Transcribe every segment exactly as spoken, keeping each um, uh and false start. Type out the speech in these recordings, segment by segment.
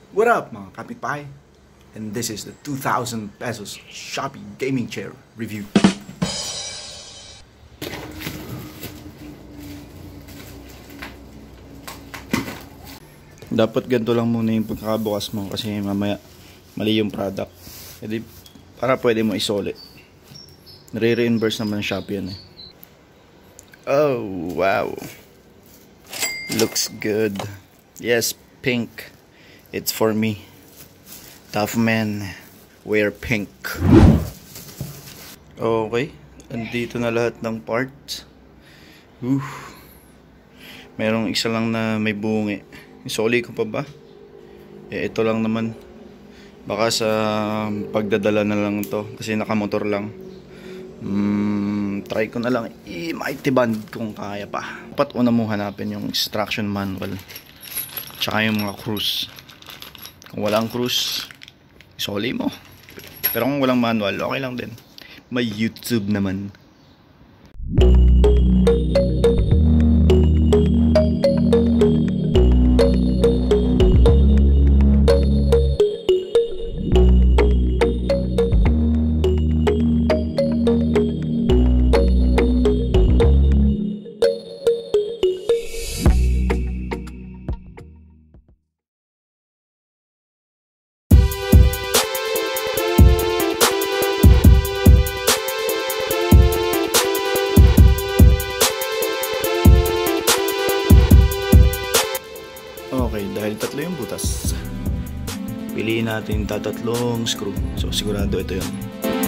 What up mga Kapitbahay? And this is the two thousand pesos Shopee gaming chair review. Dapat ganito lang muna yung pagkakabukas mo kasi mamaya mali yung product. Jadi para pwede mo isulit. Nare-reimburse naman ng Shopee yan eh. Oh wow, looks good. Yes, pink. It's for me. Tough man wear pink. Okay, andito na lahat ng parts. Uh, merong isa lang na may bungi. Isoli ko pa ba? Eh, ito lang naman. Baka sa pagdadala na lang to kasi nakamotor lang. Hmm, try ko na lang i-mighty band kung kaya pa. Dapat una mo hanapin yung instruction manual tsaka yung mga cruise. Kung walang cruise, isoli mo. Pero kung walang manual, okay lang din. May YouTube naman. Okay, dahil tatlo yung butas, piliin natin tatatlong screw. So sigurado ito yun.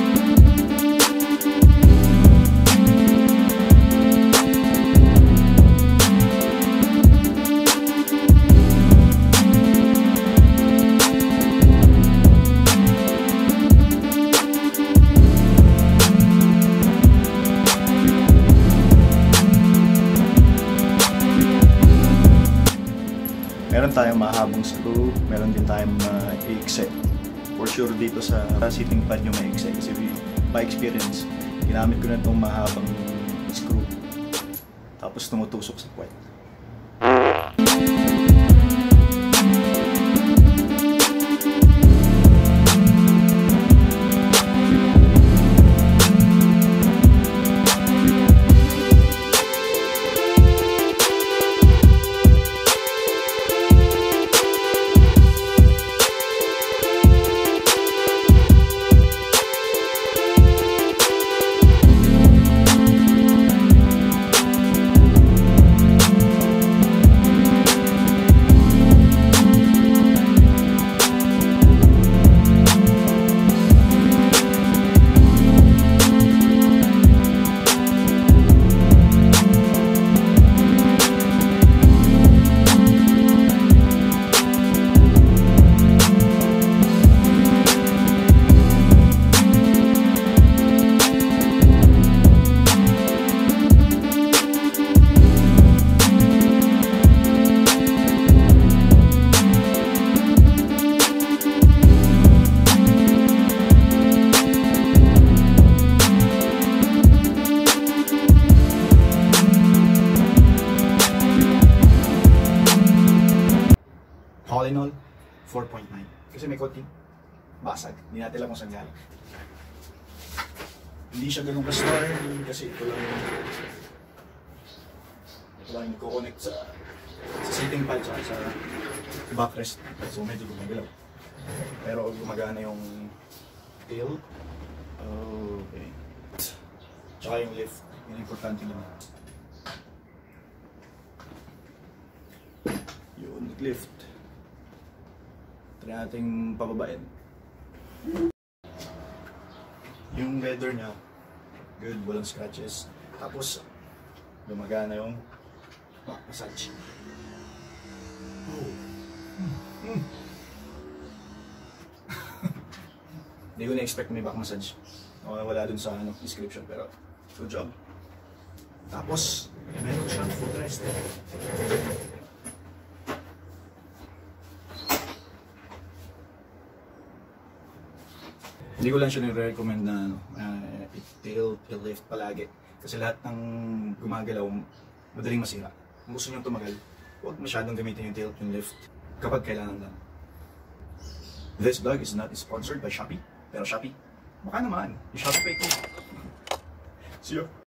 Meron tayong mahabang screw, meron din tayong uh, i-ikse. For sure dito sa sitting pad yung ma-ikse kasi by experience, ginamit ko na itong mahabang screw. Tapos tumutusok sa puwet. All in all, four point nine. Kasi may konting basag. Hindi natin alam kung saan galing. Hindi siya ganun ka-store kasi ito lang yung ito lang yung nagko-connect sa sa sitting pad sa sa backrest. So medyo gumagalaw. Pero gumagana yung tail. Okay. Tsaka yung lift. Yung importante naman. Yun, lift. Try nating pababain. Yung leather niya, good, walang scratches. Tapos, gumagana yung back massage. Oh. Mm. Hindi ko na-expect may back massage. Wala dun sa ano, description, pero good job. Tapos, meron siyang footrest. Hindi ko lang siya nire-recommend na ano, uh, i-tilt, i-lift palagi. Kasi lahat ng gumagalaw, madaling masira. Kung gusto nyo tumagal, huwag masyadong gamitin yung tilt, yung lift. Kapag kailangan lang. This vlog is not sponsored by Shopee. Pero Shopee, baka naman. Yung Shopee Pay ko. See you.